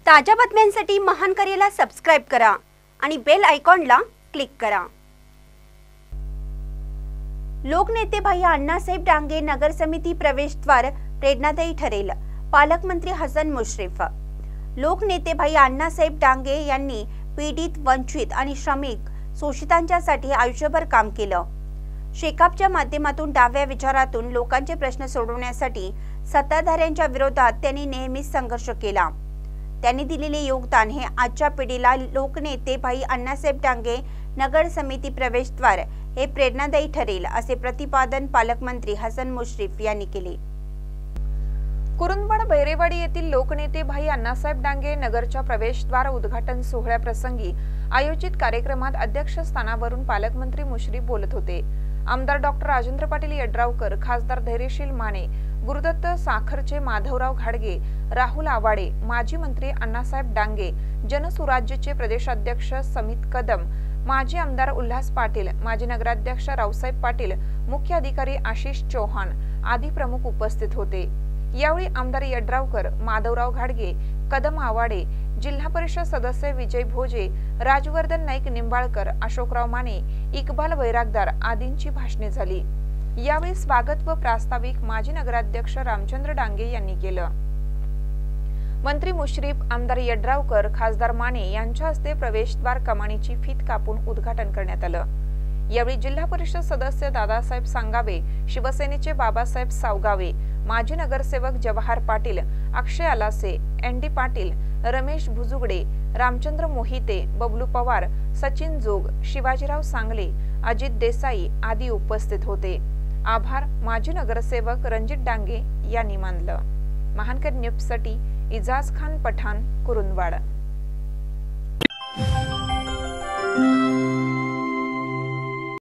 ताज्या बातम्यांसाठी महान करेला सबस्क्राइब करा आणि बेल आयकॉनला क्लिक करा। लोकनेते भाई अण्णासाहेब डांगे नगर समिती प्रवेशद्वार प्रेरणादायी ठरेल, पालकमंत्री हसन मुश्रीफ। लोकनेते भाई अण्णासाहेब डांगे यांनी पीडित, वंचित आणि श्रमिक शोषितांच्यासाठी आयुष्यभर काम केलं। शेकापच्या माध्यमातून डाव्या विचारातून लोकांचे प्रश्न सोडवण्यासाठी सत्ताधाऱ्यांच्या विरोधात त्यांनी नेहमीच संघर्ष केला। त्यांनी दिलेले योगदान हे आजच्या पिढीला लोकनेते भाई अण्णासाहेब डांगे नगर समिती प्रवेशद्वार हे प्रेरणादायी ठरेल, असे प्रतिपादन पालकमंत्री हसन मुश्रीफ यांनी केले। कुरुंदवाड बैरेवाडी येथील लोकनेते भाई अण्णासाहेब डांगे नगरच्या प्रवेशद्वार उद्घाटन सोहळ्याप्रसंगी आयोजित कार्यक्रमात अध्यक्षस्थानावरून पालकमंत्री मुश्रीफ बोलत होते। आमदार डॉक्टर राजेंद्र पाटील यड्रावकर, खासदार धैर्यशील माने, गुरुदत्त साखरचे, माधवराव घाडगे, राहुल आवाडे, माजी मंत्री अण्णासाहेब डांगे, जनसुराज्यचे प्रदेशाध्यक्ष समित कदम, माजी आमदार उल्हास पाटील, माजी नगराध्यक्ष रावसाहेब पाटील, मुख्य अधिकारी आशिष चौहान आदी प्रमुख उपस्थित होते। यावेळी आमदार यड्रावकर, माधवराव घाडगे, कदम आवाडे, जिल्हा परिषद सदस्य विजय भोजे, राजवर्धन नाईक निंबाळकर, अशोकराव माने, इकबाल वैरागदार आदींची भाषणे झाली। यावेळी स्वागत व प्रास्ताविक माजी नगराध्यक्ष रामचंद्र डांगे यांनी केलं। मंत्री मुश्रीफ, आमदार यड्रावकर, खासदार माने यांच्या हस्ते प्रवेशद्वार कमानीची फीत कापून उद्घाटन करण्यात आलं। यावेळी जिल्हा परिषद सदस्य दादासाहेब सांगावे, शिवसेनेचे बाबासाहेब सावगावे, माजी नगरसेवक जवाहर पाटील, अक्षय आलासे, एन डी पाटील, रमेश भुजुगडे, रामचंद्र मोहिते, बबलू पवार, सचिन जोग, शिवाजीराव सांगले, अजित देसाई आदी उपस्थित होते। आभार माजी नगरसेवक रणजित डांगे यांनी मानलं। महानकर न्यूजसाठी इजाज खान पठाण, कुरुंदवाड।